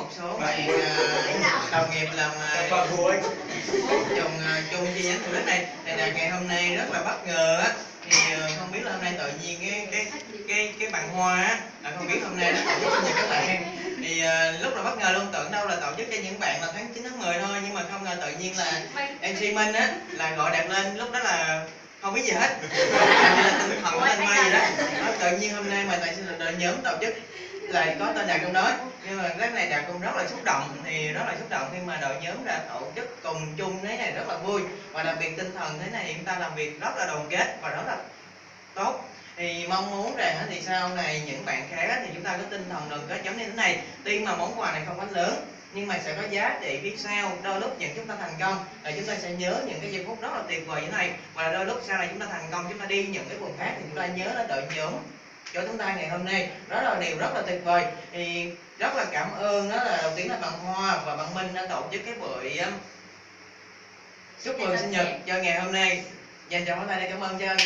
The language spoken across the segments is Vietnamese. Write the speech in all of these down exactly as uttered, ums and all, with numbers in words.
một số bạn uh, đồng nghiệp làm uh, dùng uh, chung chi nhánh Thủ Đức này, thì là ngày hôm nay rất là bất ngờ á, thì uh, không biết là hôm nay tự nhiên cái cái cái cái bạn Hoa á, là không biết hôm nay nó tổ chức cho các bạn, thì uh, lúc là bất ngờ luôn, tưởng đâu là tổ chức cho những bạn là tháng chín tháng mười thôi, nhưng mà không ngờ tự nhiên là em xê Minh á là gọi đẹp lên, lúc đó là không biết gì hết, tinh thần lên may gì đó, nó tự nhiên hôm nay mà tại sao là đội nhóm tổ chức lại có tên Đạt trong đó, nhưng mà cái này Đạt cũng rất là xúc động, thì rất là xúc động khi mà đội nhóm đã tổ chức cùng chung thế này, rất là vui, và đặc biệt tinh thần thế này chúng ta làm việc rất là đoàn kết và rất là tốt. Thì mong muốn rằng thì sau này những bạn khác thì chúng ta có tinh thần đoàn kết giống như thế này, tuy mà món quà này không quá lớn nhưng mà sẽ có giá trị phía sau, đôi lúc những chúng ta thành công là chúng ta sẽ nhớ những cái giây phút rất là tuyệt vời như thế này, và đôi lúc sau này chúng ta thành công, chúng ta đi những cái vùng khác thì chúng ta nhớ đến đội nhóm cho chúng ta ngày hôm nay, đó là điều rất là tuyệt vời. Thì rất là cảm ơn, đó là đầu tiên là bạn Hoa và bạn Minh đã tổ chức cái buổi um, chúc mừng sinh nhật cho ngày hôm nay, dành cho hôm nay để cảm ơn cho anh.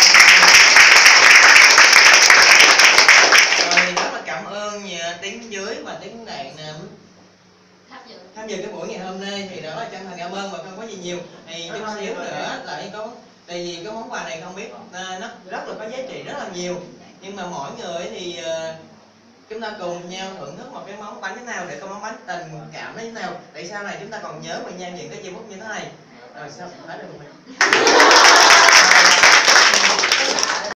Rồi rất là cảm ơn tiếng dưới và tiếng đàn tham dự cái buổi ngày hôm nay, thì đó là chân thành cảm ơn và không có gì nhiều. Thì chút xíu nữa lại có, tại vì cái món quà này không biết nó rất là có giá trị rất là nhiều, nhưng mà mỗi người thì uh, chúng ta cùng nhau thưởng thức một cái món bánh thế nào để có món bánh tình cảm thế nào, tại sau này chúng ta còn nhớ về nhau những cái giây phút như thế này. Rồi sao phải được mình